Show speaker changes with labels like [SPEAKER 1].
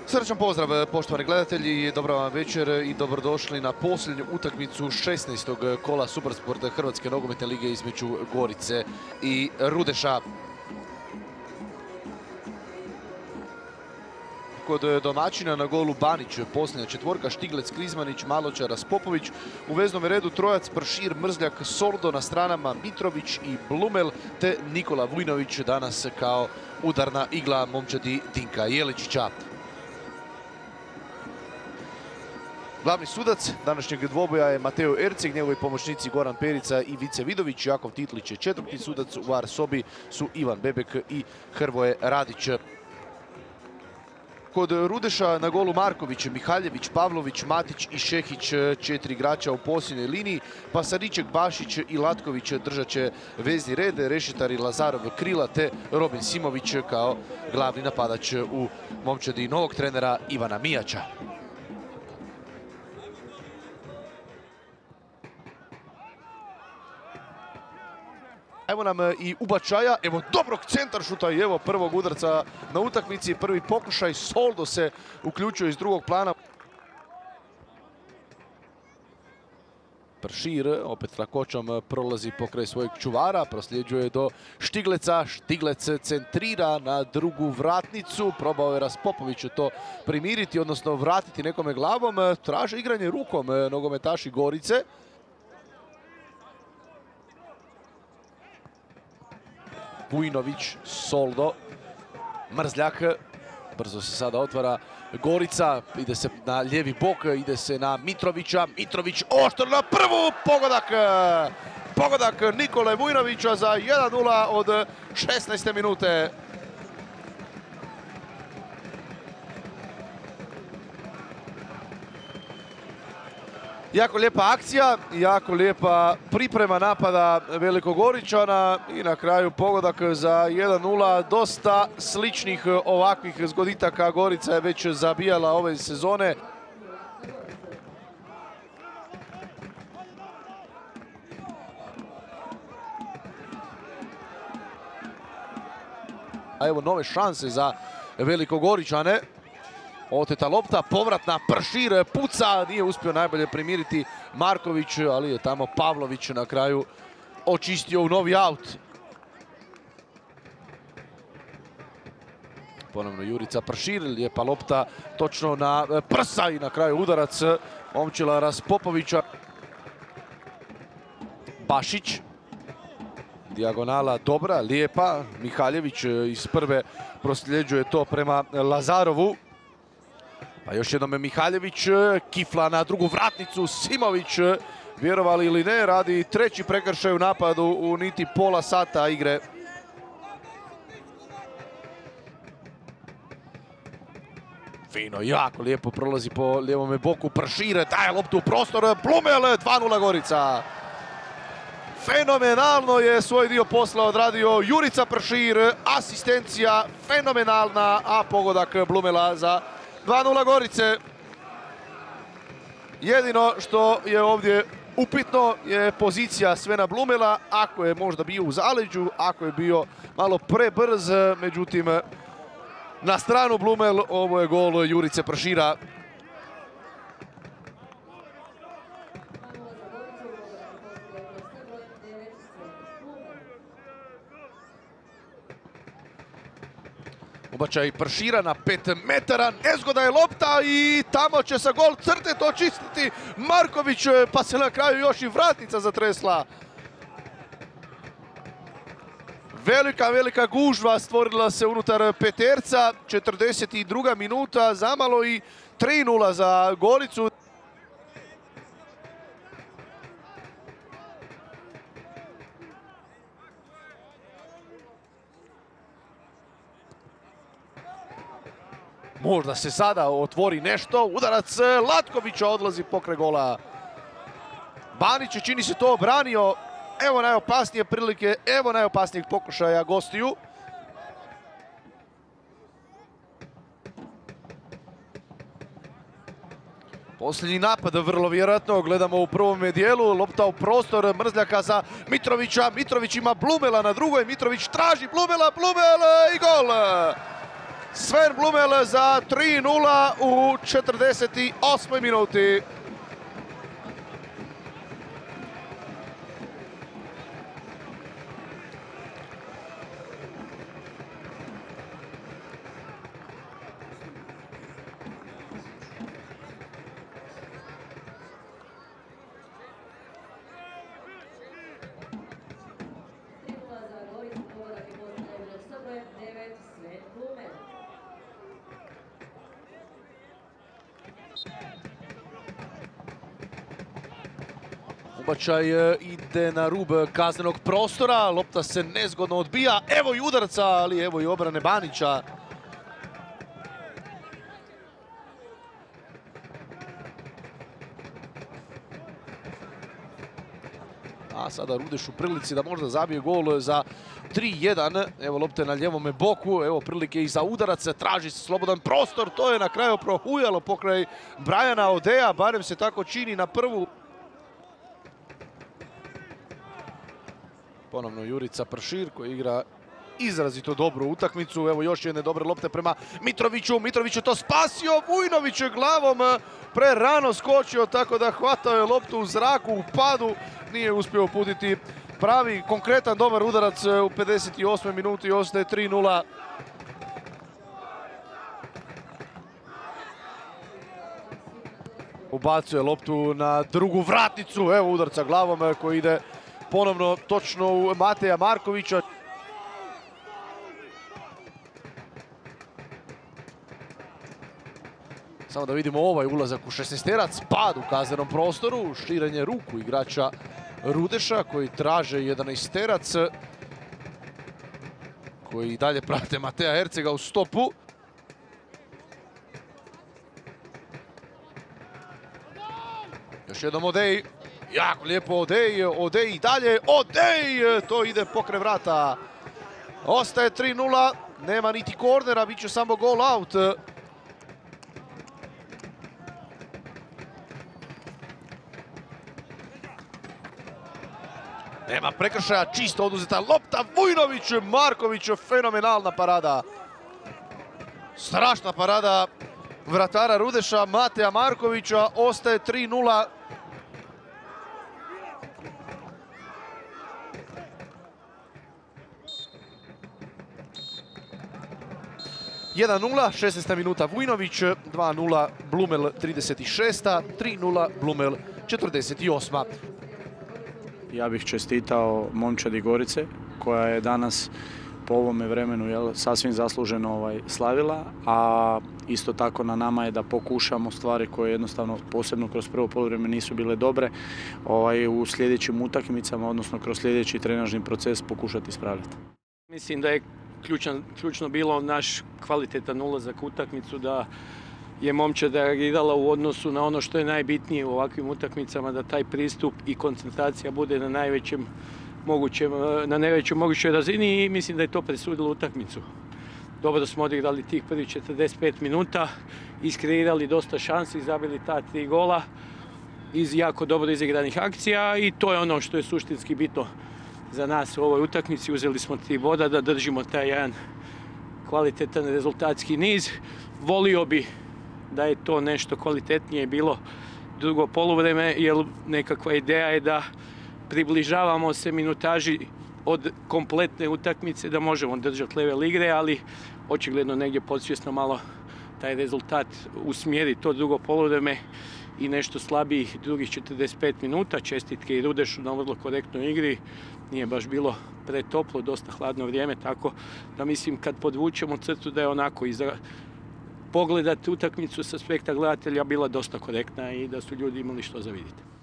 [SPEAKER 1] Srčan pozdrav poštovani gledatelji, dobro vam večer i dobrodošli na posljednju utakmicu 16. kola Supersport Hrvatske nogometne lige između Gorice i Rudeša. Kod domaćina na golu Banić, posljednja četvorka, Štiglec, Krizmanić, Maločar, Raspopović. U veznom redu Trojac, Pršir, Mrzljak, Soldo, na stranama Mitrović i Blumel, te Nikola Vujnović danas kao udarna igla momčadi Dinka Jeličića. Glavni sudac današnjeg dvoboja je Mateo Erceg, njegovi pomoćnici Goran Perica i Vice Vidović. Jakov Titlić je četvrti sudac, u VAR sobi su Ivan Bebek i Hrvoje Radić. Kod Rudeša na golu Marković, Mihaljević, Pavlović, Matić i Šehić, četiri igrača u posljednjoj liniji. Pasariček, Bašić i Latković držat će vezni red, Rešitar i Lazarov krila, te Robin Simović kao glavni napadač u momčadi novog trenera Ivana Mijača. Evo nam i ubačaja, evo dobrog centaršuta i evo prvog udarca na utakmici. Prvi pokušaj, Soldo se uključuje iz drugog plana. Pršir opet lakoćom prolazi pokraj svojeg čuvara, prosljeđuje do Štigleca. Štiglec centrira na drugu vratnicu, probao je Raspopović to primiriti, odnosno vratiti nekome glavom. Traže igranje rukom nogometaši Gorice. Vujnović, Soldo, Mrzljak, brzo se sada otvara Gorica, ide se na lijevi bok, ide se na Mitrovića, Mitrović oštro na prvu, pogodak Nikole Vujnovića za 1:0 od 16. minute. Jako lijepa akcija, jako lijepa priprema napada Velikogoričana i na kraju pogodak za 1:0. Dosta sličnih ovakvih zgoditaka Gorica je već zabijala ove sezone. A evo nove šanse za Velikogoričane. Oteta lopta, povratna, Pršir puca, nije uspio najbolje primiriti Marković, ali je tamo Pavlović na kraju očistio u novi aut. Ponovno Jurica Pršir, lijepa lopta točno na prsa i na kraju udarac momčila Raspopovića. Bašić, dijagonala dobra, lijepa, Mihaljević iz prve prosljeđuje to prema Lazarovu. Pa još jednom Mihaljević, kifla na drugu vratnicu, Simović, vjerovali ili ne, radi treći prekršaj u napadu u niti pola sata igre. Fino, jako lijepo prolazi po lijevome boku Pršire, daje loptu u prostor, Blumel, 2:0 Gorica. Fenomenalno je svoj dio posla odradio Jurica Pršir, asistencija fenomenalna, a pogodak Blumela za 2:0 Gorice. Jedino što je ovdje upitno je pozicija Svena Blumela, ako je možda bio u zaleđu, ako je bio malo prebrz, međutim na stranu Blumel, ovo je gol Jurice Pršira. Ubačaj Pršira na 5 metara, nezgoda je lopta i tamo će sa gol crte to čistiti Marković, pa se na kraju još i vratnica zatresla. Velika gužva stvorila se unutar peterca, 42. minuta, zamalo i 3:0 za Goricu. Možda se sada otvori nešto, udarac Latkovića odlazi pokraj gola. Banić je, čini se, to obranio. Evo najopasnije prilike, evo najopasnijeg pokušaja gostiju. Posljednji napad, vrlo vjerojatno, gledamo u prvome dijelu, lopta u prostor Mrzljaka za Mitrovića. Mitrović ima Blumela na drugoj, Mitrović traži Blumela, Blumel i gol! Sven Blumel za 3:0 u 48. minuti. Ubačaj ide na rub kaznenog prostora, lopta se nezgodno odbija, evo i udarca, ali evo i obrane Banića. A sada Rudeš u prilici da možda zabije gol za 3:1. Evo lopte na ljevome boku, evo prilike i za udarac, traži se slobodan prostor, to je na kraju prohujalo pokraj Brajana Odeja, barem se tako čini na prvu. Ponovno Jurica Pršir koji igra izrazito dobru utakmicu. Evo još jedne dobre lopte prema Mitroviću. Mitrović je to spasio. Vujnović je glavom prerano skočio, tako da hvatao je loptu u zraku, u padu. Nije uspio uputiti pravi, konkretan, dobar udarac u 58. minuti i ostaje 3:0. Ubacuje loptu na drugu vratnicu. Evo udarca glavom koji ide ponovno točno u Mateja Markovića. Samo da vidimo ovaj ulazak u 16-terac, pad u kaznenom prostoru, širenje ruku igrača Rudeša koji traže 11-terac, koji dalje prate Mateja Hercega u stopu. Još jednom Odej, jako lijepo Odej, Odej i dalje, Odej, to ide pokraj vrata. Ostaje 3:0, nema niti kornera, bit će samo goal out. Nema prekršaja, čisto oduzeta lopta, Vujnović, Marković, fenomenalna parada. Strašna parada vratara Rudeša, Mateja Markovića, ostaje 3:0. Jedan 0, 16. minuta Vujnović, 2:0 Blumel 36. 3:0 Blumel 48.
[SPEAKER 2] Ja bih čestitao momčadi Gorice koja je danas po ovome vremenu sasvim zasluženo slavila, a isto tako na nama je da pokušamo stvari koje jednostavno posebno kroz prvo poluvrijeme nisu bile dobre u sljedećim utakmicama, odnosno kroz sljedeći trenažni proces pokušati ispravljati.
[SPEAKER 3] Mislim da je ključno bilo naš kvalitetan ulazak u utakmicu, da je momčad reagirala u odnosu na ono što je najbitnije u ovakvim utakmicama, da taj pristup i koncentracija bude na najvećoj mogućoj razini i mislim da je to presudilo utakmicu. Dobro smo odigrali tih prvih 45 minuta, iskreirali dosta šansi, zabili ta 3 gola iz jako dobro izigranih akcija i to je ono što je suštinski bitno za nas u ovoj utakmici. Uzeli smo 3 boda da držimo taj jedan kvalitetan rezultatski niz. Volio bi da je to nešto kvalitetnije bilo drugo poluvreme, jer nekakva ideja je da približavamo se minutaži od kompletne utakmice, da možemo držati level igre, ali očigledno negdje podsvjesno malo taj rezultat usmjeri to drugo poluvreme i nešto slabijih drugih 45 minuta. Čestitke i Rudešu na vrlo korektnoj igri. Nije baš bilo pretoplo, dosta hladno vrijeme, tako da mislim kad podvučemo crtu da je onako pogledati utakmicu sa aspekta gledatelja bila dosta korektna i da su ljudi imali što za vidjeti.